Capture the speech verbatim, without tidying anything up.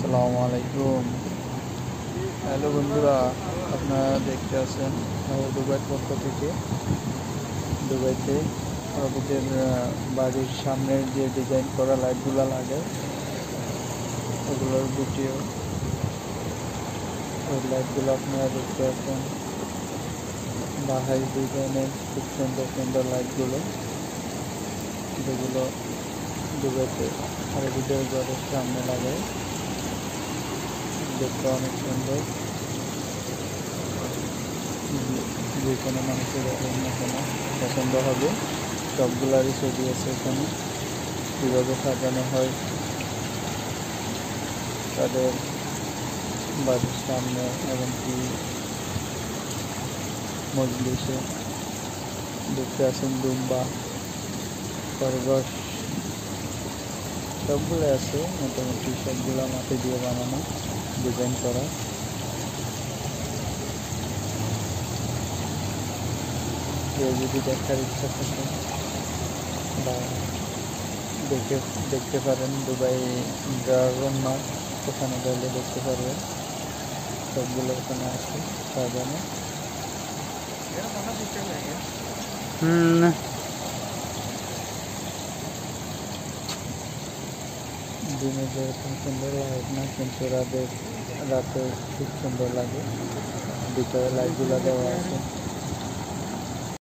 আসসালামু আলাইকুম। হ্যালো বন্ধুরা, আপনারা দেখতে আছেন দুবাইয়ের পক্ষ থেকে। দুবাইতে আপনাদের বাড়ির সামনের যে ডিজাইন করা লাইটগুলো লাগে ওগুলোর ভিডিও, ওই লাইটগুলো আপনারা দেখতে আছেন। বাহাই ডিজাইনের খুব সুন্দর সুন্দর লাইটগুলো, যেগুলো দুবাইতে আরবিদের ঘরের সামনে লাগে, দেখতে অনেক সুন্দর। যে কোনো মানুষের দেখেন না কেন পছন্দ হবে। সবগুলারই ছবি আছে এখানে, কীভাবে সাজানো হয় তাদের বাড়ির সামনে, এমনকি মজলিসে দেখতে আসেন দুম্বা, খরগোশ, সবগুলো আছে। মোটামুটি সবগুলো মাটি দিয়ে বানানো, ডিজাইন করা। কেউ যদি দেখার ইচ্ছা থাকে বা দেখে দেখতে পারেন, দুবাই ড্রাগন মার্ট, ওখানে গেলে দেখতে পারবেন। সবগুলো ওখানে আছে সাজানো। হুম দিনে যেরকম সুন্দর লাগে না, কিন্তু রাতে রাতে খুব সুন্দর লাগে। ভিতরে লাইটগুলো দেওয়া আছে।